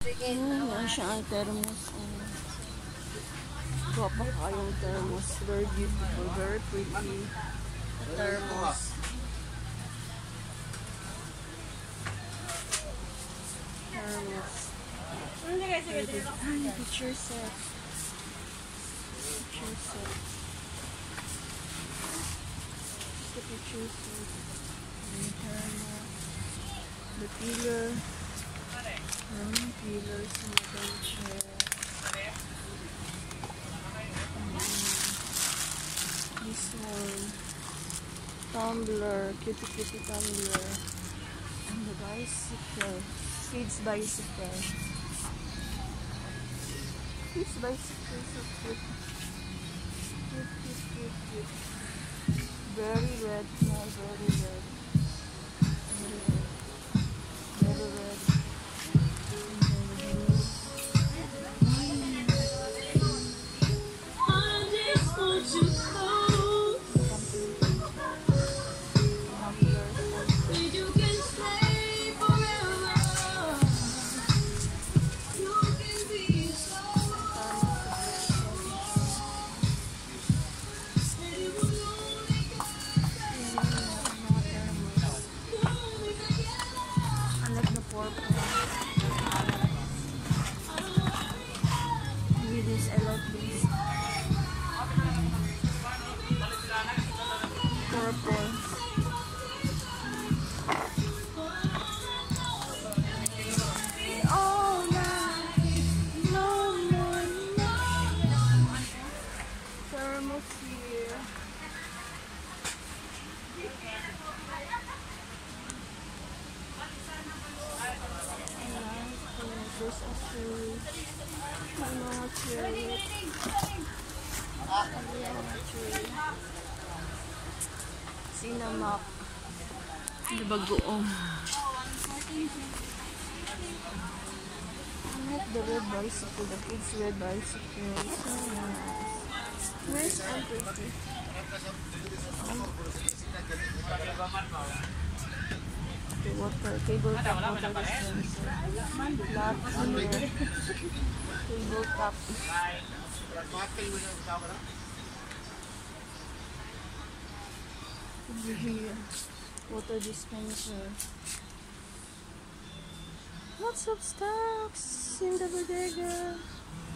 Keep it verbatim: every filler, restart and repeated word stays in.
Hmm, yan siya ang thermos. Oh. Guwapa kayong thermos. Very beautiful, very pretty. Thermos. Thermos. Ay, picture set. Picture set. Just the picture set. The thermos. The pillar. Um, pillars in the chair. Um, this one. Tumbler. Kitty kitty tumbler. And the bicycle. Kids bicycle. Kids bicycle. So cute. Cute, cute, cute, cute. Very red. Yeah, very red. Very red. Very red. There's a tree. May mga tree. May mga tree. Sinamap. Bagoong. I like the red bicycle. The kids' red bicycle. So nice. Nice and pretty. The water, table top water dispenser. Lot here. Table top. Over here. Water dispenser. Lots of stocks in the bodega.